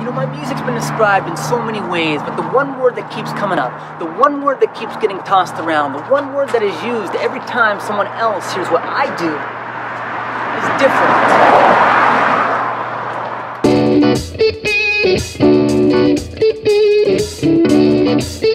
My music's been described in so many ways, but the one word that keeps coming up, the one word that keeps getting tossed around, the one word that is used every time someone else hears what I do is different.